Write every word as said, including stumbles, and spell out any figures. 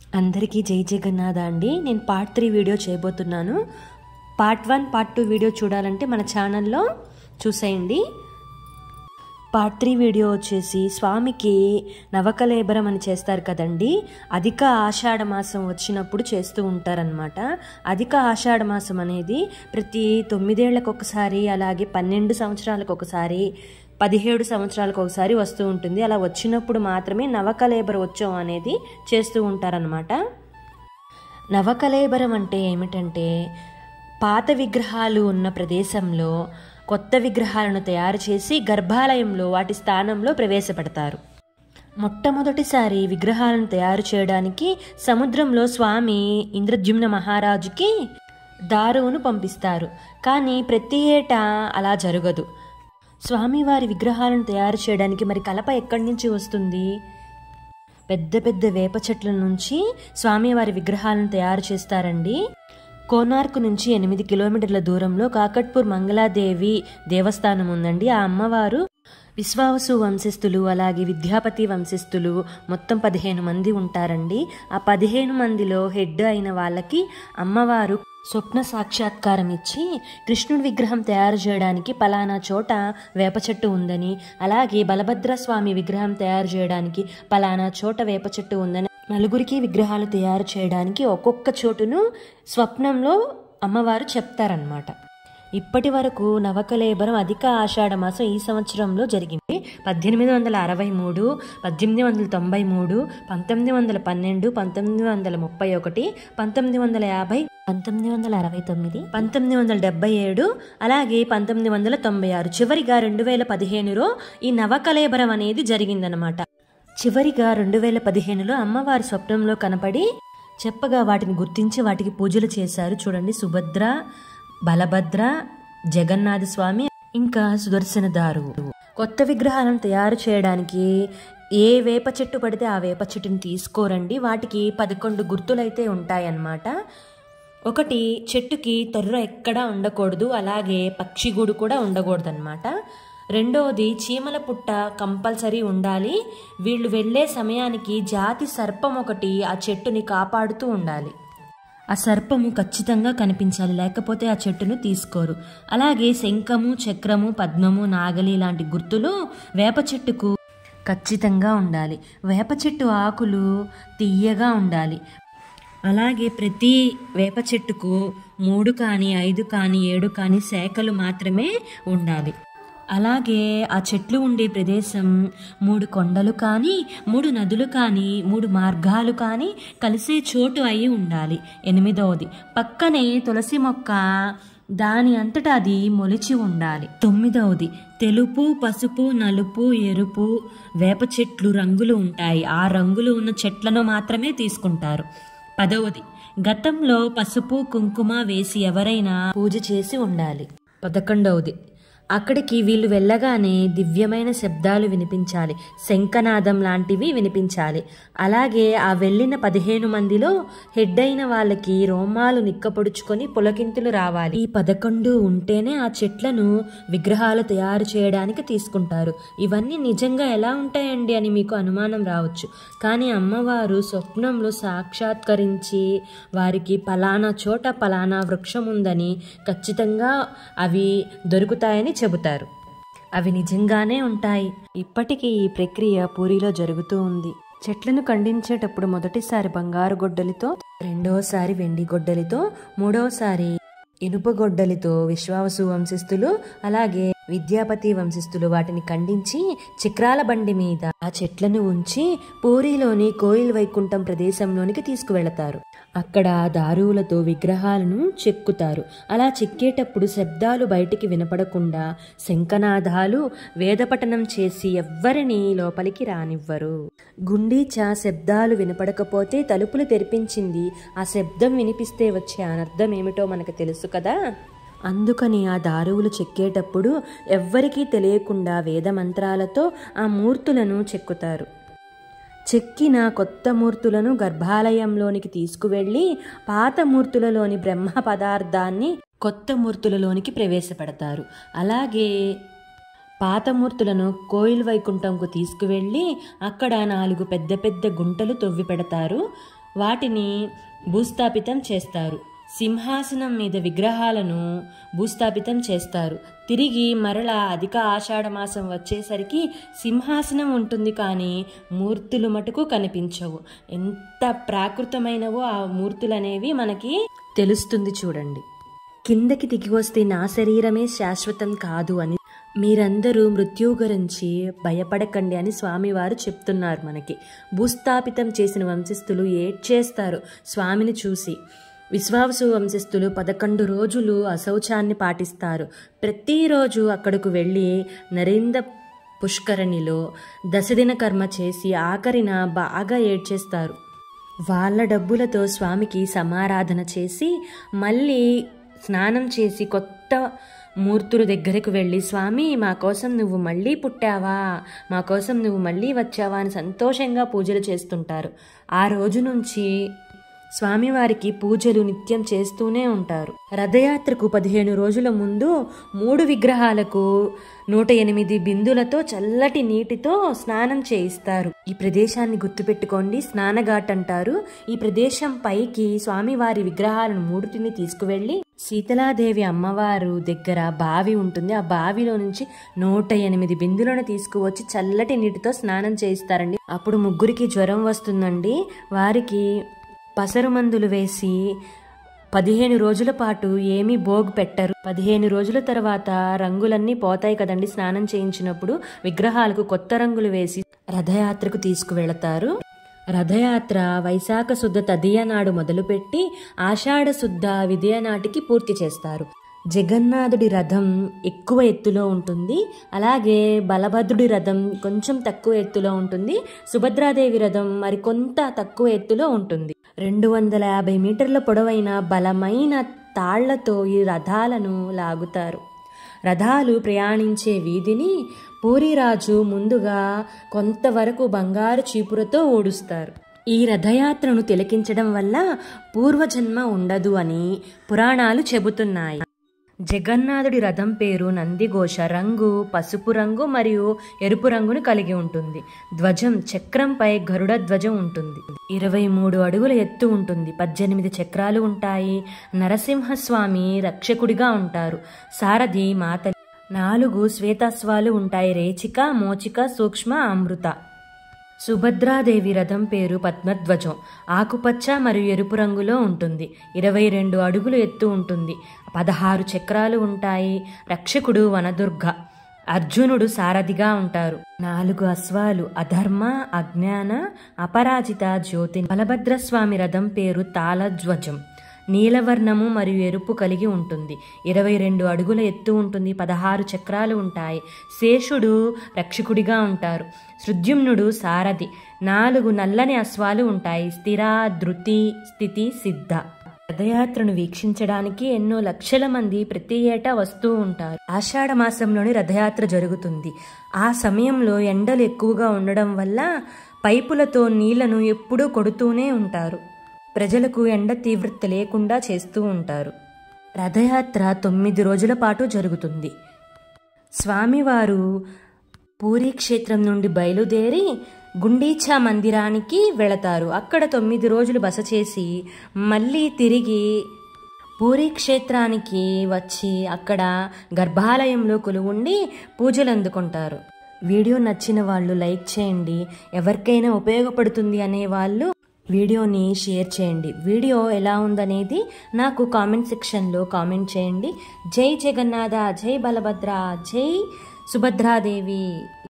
అందరికీ జై జగన్నాథ అండి. నేను పార్ట్ త్రీ వీడియో చేయబోతున్నాను. Part one part two video చూడాలంటే మన ఛానల్లో చూసేయండి. పార్ట్ త్రీ వీడియో వచ్చేసి స్వామికి నవకలేబరం అని చేస్తారు కదండి. అధిక ఆషాఢ మాసం వచ్చినప్పుడు చేస్తూ ఉంటారనమాట. అధిక ఆషాఢ మాసం అనేది ప్రతి తొమ్మిదేళ్లకు ఒకసారి, అలాగే పన్నెండు సంవత్సరాలకు ఒకసారి, పదిహేడు సంవత్సరాలకు ఒకసారి వస్తూ ఉంటుంది. అలా వచ్చినప్పుడు మాత్రమే నవకలేబర ఉత్సవం అనేది చేస్తూ ఉంటారనమాట. నవకలేబరం అంటే ఏమిటంటే, పాత విగ్రహాలు ఉన్న ప్రదేశంలో కొత్త విగ్రహాలను తయారు చేసి గర్భాలయంలో వాటి స్థానంలో ప్రవేశపెడతారు. మొట్టమొదటిసారి విగ్రహాలను తయారు చేయడానికి సముద్రంలో స్వామి ఇంద్రద్యుమ్న మహారాజుకి దారువును పంపిస్తారు. కానీ ప్రతి ఏటా అలా జరగదు. స్వామివారి విగ్రహాలను తయారు చేయడానికి మరి కలప ఎక్కడి నుంచి వస్తుంది? పెద్ద పెద్ద వేప చెట్ల నుంచి స్వామివారి విగ్రహాలను తయారు చేస్తారండి. కోనార్క్ నుంచి ఎనిమిది కిలోమీటర్ల దూరంలో కాకట్పూర్ మంగళాదేవి దేవస్థానం ఉందండి. ఆ అమ్మవారు విశ్వావసు వంశస్థులు, అలాగే విద్యాపతి వంశస్థులు మొత్తం పదిహేను మంది ఉంటారండి. ఆ పదిహేను మందిలో హెడ్ అయిన వాళ్ళకి అమ్మవారు స్వప్న సాక్షాత్కారం ఇచ్చి కృష్ణుడి విగ్రహం తయారు చేయడానికి పలానా చోట వేప చెట్టు ఉందని, అలాగే బలభద్ర స్వామి విగ్రహం తయారు చేయడానికి పలానా చోట వేప చెట్టు ఉందని, నలుగురికి విగ్రహాలు తయారు చేయడానికి ఒక్కొక్క చోటును స్వప్నంలో అమ్మవారు చెప్తారనమాట. ఇప్పటి వరకు నవకలేబరం అధిక ఆషాఢ మాసం ఈ సంవత్సరంలో జరిగింది. పద్దెనిమిది వందల అరవై మూడు, పద్దెనిమిది వందల తొంభై మూడు, పంతొమ్మిది వందల పన్నెండు, పంతొమ్మిది వందల ముప్పై ఒకటి, పంతొమ్మిది వందల యాభై, పంతొమ్మిది వందల అరవై తొమ్మిది, పంతొమ్మిది వందల డెబ్బై ఏడు, అలాగే పంతొమ్మిది వందల తొంభై ఆరు. చివరిగా రెండు వేల పదిహేనులో ఈ నవకలేబరం అనేది జరిగిందనమాట. చివరిగా రెండు వేల పదిహేనులో అమ్మవారి స్వప్నంలో కనపడి చెప్పగా వాటిని గుర్తించి వాటికి పూజలు చేశారు. చూడండి, సుభద్ర, బలభద్ర, జగన్నాథ స్వామి, ఇంకా సుదర్శన దారువు. కొత్త విగ్రహాలను తయారు చేయడానికి ఏ వేప చెట్టు పడితే ఆ వేప చెట్టుని తీసుకోరండి. వాటికి పదకొండు గుర్తులైతే ఉంటాయన్నమాట. ఒకటి, చెట్టుకి తర్ర ఎక్కడా ఉండకూడదు, అలాగే పక్షిగూడు కూడా ఉండకూడదు అనమాట. రెండవది, చీమల పుట్ట కంపల్సరీ ఉండాలి. వీళ్ళు వెళ్ళే సమయానికి జాతి సర్పం ఒకటి ఆ చెట్టుని కాపాడుతూ ఉండాలి. ఆ సర్పము ఖచ్చితంగా కనిపించాలి, లేకపోతే ఆ చెట్టును తీసుకోరు. అలాగే శంఖము, చక్రము, పద్మము, నాగలి లాంటి గుర్తులు వేప చెట్టుకు ఖచ్చితంగా ఉండాలి. వేప చెట్టు ఆకులు తీయగా ఉండాలి. అలాగే ప్రతి వేప చెట్టుకు మూడు కానీ ఐదు కానీ ఏడు కానీ శాఖలు మాత్రమే ఉండాలి. అలాగే ఆ చెట్లు ఉండే ప్రదేశం మూడు కొండలు కానీ, మూడు నదులు కానీ, మూడు మార్గాలు కానీ కలిసే చోటు అయి ఉండాలి. ఎనిమిదవది, పక్కనే తులసి మొక్క దాని అంతటా అది మొలిచి ఉండాలి. తొమ్మిదవది, తెలుపు, పసుపు, నలుపు, ఎరుపు వేప చెట్లు రంగులు ఉంటాయి. ఆ రంగులు ఉన్న చెట్లను మాత్రమే తీసుకుంటారు. పదవది, గతంలో పసుపు కుంకుమ వేసి ఎవరైనా పూజ చేసి ఉండాలి. పదకొండవది, అక్కడికి వీళ్ళు వెళ్ళగానే దివ్యమైన శబ్దాలు వినిపించాలి, శంఖనాదం లాంటివి వినిపించాలి. అలాగే ఆ వెళ్ళిన పదిహేను మందిలో హెడ్ అయిన వాళ్ళకి రోమాలు నిక్కపొడుచుకొని పులకింతులు రావాలి. ఈ పదకొండు ఉంటేనే ఆ చెట్లను విగ్రహాలు తయారు చేయడానికి తీసుకుంటారు. ఇవన్నీ నిజంగా ఎలా ఉంటాయండి అని మీకు అనుమానం రావచ్చు. కానీ అమ్మవారు స్వప్నంలో సాక్షాత్కరించి వారికి పలానా చోట పలానా వృక్షం ఉందని, ఖచ్చితంగా అవి దొరుకుతాయని చెబుతారు. అవి నిజంగానే ఉంటాయి. ఇప్పటికీ ఈ ప్రక్రియ పూరిలో జరుగుతూ ఉంది. చెట్లను ఖండించేటప్పుడు మొదటిసారి బంగారు గొడ్డలితో, రెండవసారి వెండి గొడ్డలితో, మూడవసారి ఇనుప గొడ్డలితో విశ్వావసు వంశస్థులు, అలాగే విద్యాపతి వంశస్థులు వాటిని ఖండించి చక్రాల బండి మీద ఆ చెట్లను ఉంచి పూరిలోని కోయిల్ వైకుంఠం ప్రదేశంలోనికి తీసుకువెళతారు. అక్కడ దారువులతో విగ్రహాలను చెక్కుతారు. అలా చెక్కేటప్పుడు శబ్దాలు బయటికి వినపడకుండా శంఖనాదాలు వేదపఠనం చేసి ఎవ్వరిని లోపలికి రానివ్వరు. గుండీచా శబ్దాలు వినపడకపోతే తలుపులు తెరిపించింది. ఆ శబ్దం వినిపిస్తే వచ్చే అనర్థం ఏమిటో మనకు తెలుసు కదా. అందుకని ఆ దారువులు చెక్కేటప్పుడు ఎవ్వరికీ తెలియకుండా వేదమంత్రాలతో ఆ మూర్తులను చెక్కుతారు. చెక్కిన కొత్త మూర్తులను గర్భాలయంలోనికి తీసుకువెళ్ళి పాత మూర్తులలోని బ్రహ్మ పదార్థాన్ని కొత్త మూర్తులలోనికి ప్రవేశపెడతారు. అలాగే పాత మూర్తులను కోయిల్ వైకుంఠంకు తీసుకువెళ్ళి అక్కడ నాలుగు పెద్ద పెద్ద గుంటలు తవ్వి పెడతారు. వాటిని భూస్థాపితం చేస్తారు. సింహాసనం మీద విగ్రహాలను భూస్థాపితం చేస్తారు. తిరిగి మరలా అధిక ఆషాఢ మాసం వచ్చేసరికి సింహాసనం ఉంటుంది, కానీ మూర్తులు మటుకు కనిపించవు. ఎంత ప్రాకృతమైనవో ఆ మూర్తులు అనేవి మనకి తెలుస్తుంది చూడండి. కిందకి దిగి వస్తే నా శరీరమే శాశ్వతం కాదు అని మీరందరూ మృత్యువు గురించి భయపడకండి అని స్వామివారు చెప్తున్నారు మనకి. భూస్థాపితం చేసిన వంశస్థులు ఏడ్చేస్తారు స్వామిని చూసి. విశ్వావసు వంశస్థులు పదకొండు రోజులు అశౌచాన్ని పాటిస్తారు. ప్రతిరోజు అక్కడకు వెళ్ళి నరేంద్ర పుష్కరిణిలో దశదిన కర్మ చేసి ఆఖరిన బాగా ఏడ్చేస్తారు. వాళ్ళ డబ్బులతో స్వామికి సమారాధన చేసి మళ్ళీ స్నానం చేసి కొత్త మూర్తుల దగ్గరకు వెళ్ళి, స్వామి మా కోసం నువ్వు మళ్ళీ పుట్టావా, మా కోసం నువ్వు మళ్ళీ వచ్చావా అని సంతోషంగా పూజలు చేస్తుంటారు. ఆ రోజు నుంచి స్వామివారికి పూజలు నిత్యం చేస్తూనే ఉంటారు. రథయాత్రకు పదిహేను రోజుల ముందు మూడు విగ్రహాలకు నూట ఎనిమిది బిందులతో చల్లటి నీటితో స్నానం చేయిస్తారు. ఈ ప్రదేశాన్ని గుర్తుపెట్టుకోండి, స్నానఘాట్ అంటారు. ఈ ప్రదేశం పైకి స్వామివారి విగ్రహాలను మూడుటిని తీసుకువెళ్ళి శీతలాదేవి అమ్మవారు దగ్గర బావి ఉంటుంది. ఆ బావిలో నుంచి నూట ఎనిమిది బిందులను తీసుకువచ్చి చల్లటి నీటితో స్నానం చేయిస్తారండి. అప్పుడు ముగ్గురికి జ్వరం వస్తుందండి. వారికి పసరు మందులు వేసి పదిహేను రోజుల పాటు ఏమీ భోగు పెట్టరు. పదిహేను రోజుల తర్వాత రంగులన్నీ పోతాయి కదండి స్నానం చేయించినప్పుడు. విగ్రహాలకు కొత్త రంగులు వేసి రథయాత్రకు తీసుకువెళతారు. రథయాత్ర వైశాఖ శుద్ధ తదియ నాడు మొదలుపెట్టి ఆషాఢ శుద్ధ విదియ నాటికి పూర్తి చేస్తారు. జగన్నాథుడి రథం ఎక్కువ ఎత్తులో ఉంటుంది, అలాగే బలభద్రుడి రథం కొంచెం తక్కువ ఎత్తులో ఉంటుంది. సుభద్రాదేవి రథం మరికొంత తక్కువ ఎత్తులో ఉంటుంది. రెండు వందల యాభై మీటర్ల పొడవైన బలమైన తాళ్లతో ఈ రథాలను లాగుతారు. రథాలు ప్రయాణించే వీధిని పూరిరాజు ముందుగా కొంతవరకు బంగారు చీపురతో ఊడుస్తారు. ఈ రథయాత్రను తిలకించడం వల్ల పూర్వజన్మ ఉండదు అని పురాణాలు చెబుతున్నాయి. జగన్నాథుడి రథం పేరు నందిఘోష. రంగు పసుపు రంగు మరియు ఎరుపు రంగును కలిగి ఉంటుంది. ధ్వజం చక్రంపై గరుడ ధ్వజం ఉంటుంది. ఇరవై మూడు అడుగుల ఎత్తు ఉంటుంది. పద్దెనిమిది చక్రాలు ఉంటాయి. నరసింహస్వామి రక్షకుడిగా ఉంటారు. సారథి మాత. నాలుగు శ్వేతాశ్వాలు ఉంటాయి. రేచిక, మోచిక, సూక్ష్మ, అమృత. సుభద్రాదేవి రథం పేరు పద్మధ్వజం. ఆకుపచ్చ మరియు ఎరుపు రంగులో ఉంటుంది. ఇరవై రెండు అడుగులు ఎత్తు ఉంటుంది. పదహారు చక్రాలు ఉంటాయి. రక్షకుడు వనదుర్గ. అర్జునుడు సారథిగా ఉంటారు. నాలుగు అశ్వాలు అధర్మ, అజ్ఞాన, అపరాజిత, జ్యోతి. బలభద్రస్వామి రథం పేరు తాళధ్వజం. నీలవర్ణము మరియు ఎరుపు కలిగి ఉంటుంది. ఇరవై రెండు అడుగుల ఎత్తు ఉంటుంది. పదహారు చక్రాలు ఉంటాయి. శేషుడు రక్షకుడిగా ఉంటారు. సృద్యుమ్నుడు సారథి. నాలుగు నల్లని అశ్వాలు ఉంటాయి. స్థిర, ధృతి, స్థితి, సిద్ధ. రథయాత్రను వీక్షించడానికి ఎన్నో లక్షల మంది ప్రతి ఏటా వస్తూ ఉంటారు. ఆషాఢ మాసంలోని రథయాత్ర జరుగుతుంది. ఆ సమయంలో ఎండలు ఎక్కువగా ఉండడం వల్ల పైపులతో నీళ్లను ఎప్పుడూ కొడుతూనే ఉంటారు. ప్రజలకు ఎండ తీవ్రత లేకుండా చేస్తూ ఉంటారు. రథయాత్ర తొమ్మిది రోజుల పాటు జరుగుతుంది. స్వామివారు పూరీ క్షేత్రం నుండి బయలుదేరి గుండీచా మందిరానికి వెళతారు. అక్కడ తొమ్మిది రోజులు బస చేసి మళ్ళీ తిరిగి పూరీ క్షేత్రానికి వచ్చి అక్కడ గర్భాలయంలో కొలువుండి పూజలు అందుకుంటారు. వీడియో నచ్చిన వాళ్ళు లైక్ చేయండి. ఎవరికైనా ఉపయోగపడుతుంది అనే వాళ్ళు వీడియోని షేర్ చేయండి. వీడియో ఎలా ఉందనేది నాకు కామెంట్ సెక్షన్లో కామెంట్ చేయండి. జై జగన్నాథ, జై బలభద్ర, జై సుభద్రాదేవి.